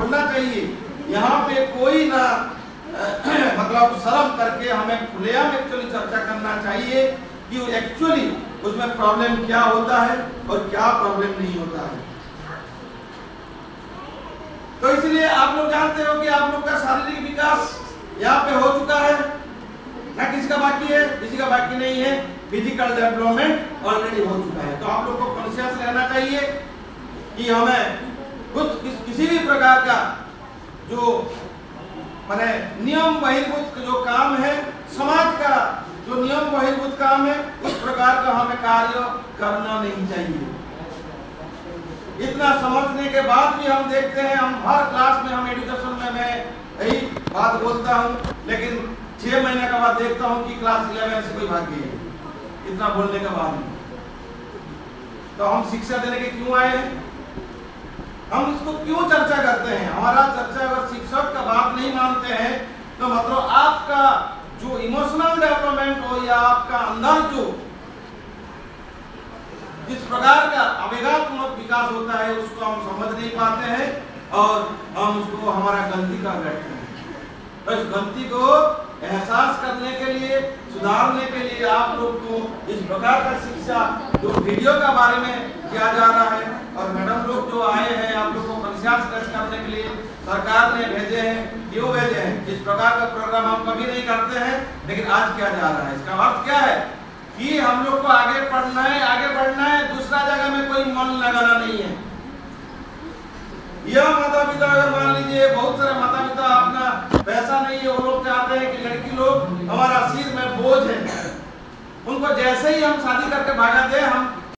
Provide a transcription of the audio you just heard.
छोड़ना चाहिए। यहाँ पे कोई ना मतलब शर्म करके हमें खुलेआम एक्चुअली चर्चा करना चाहिए कि एक्चुअली उसमें प्रॉब्लम क्या होता है और क्या प्रॉब्लम नहीं होता है। तो इसलिए आप लोग जानते हो कि आप लोग का शारीरिक विकास यहाँ पे हो चुका है ना, किसी का बाकी है, किसी का बाकी नहीं है। फिजिकल डेवलपमेंट ऑलरेडी हो चुका है। तो आप लोग को कॉन्शियस रहना चाहिए कि हमें किसी भी प्रकार का जो माने नियम बहिर्भूत जो काम है, समाज का जो नियम बहिर्भूत काम है, उस प्रकार का हमें कार्य करना नहीं चाहिए। इतना समझने के बाद भी हम देखते हैं, हम हर क्लास में, हम एजुकेशन में मैं यही बात बोलता हूँ, लेकिन 6 महीने के बाद देखता हूँ कि क्लास 11 से कोई भाग गई है, इतना बोलने के बाद। तो हम शिक्षा देने के क्यों आए हैं? हम इसको क्यों चर्चा करते हैं? हमारा चर्चा अगर शिक्षक का बात नहीं मानते हैं तो मतलब आपका जो इमोशनल डेवलपमेंट हो या आपका अंदर जो जिस प्रकार का आवेगात्मक विकास होता है उसको हम समझ नहीं पाते हैं और हम उसको हमारा गलती कर बैठते हैं। तो इस गलती को एहसास करने के लिए, सुधारने के लिए आप लोग को इस प्रकार का शिक्षा जो वीडियो के बारे में किया जा रहा है, और मैडम लोग जो आए हैं आप लोग को कॉन्शियस करने के लिए सरकार ने भेजे हैं। क्यों भेजे हैं? इस प्रकार का प्रोग्राम हम कभी नहीं करते हैं, लेकिन आज किया जा रहा है। इसका अर्थ क्या है कि हम लोग को आगे पढ़ना है, आगे बढ़ना है, दूसरा जगह में कोई मन लगाना नहीं है। यह माता पिता अगर मान लीजिए, बहुत सारे माता पिता अपना पैसा नहीं है, वो लोग चाहते हैं कि लड़की लोग हमारा सिर में बोझ है, उनको जैसे ही हम शादी करके भागा दे, हम